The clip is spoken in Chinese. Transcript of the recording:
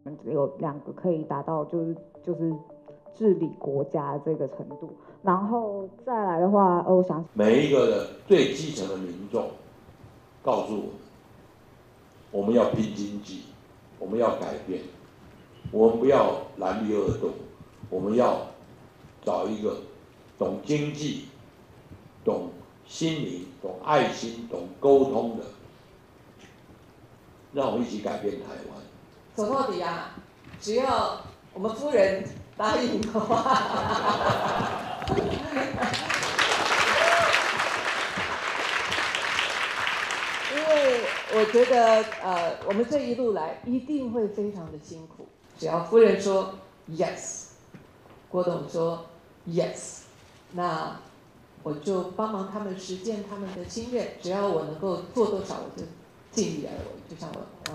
有2个可以达到就是治理国家这个程度。然后再来的话，我想每一个的最基层的民众告诉我们要拼经济，我们要改变，我们不要蓝绿恶斗，我们要找一个懂经济、懂心灵、懂爱心、懂沟通的，让我们一起改变台湾。 走到底啊，只要我们夫人答应的话。因为我觉得我们这一路来一定会非常的辛苦。只要夫人说 yes， 郭董说 yes， 那我就帮忙他们实践他们的心愿。只要我能够做多少，我就尽力而为。就像我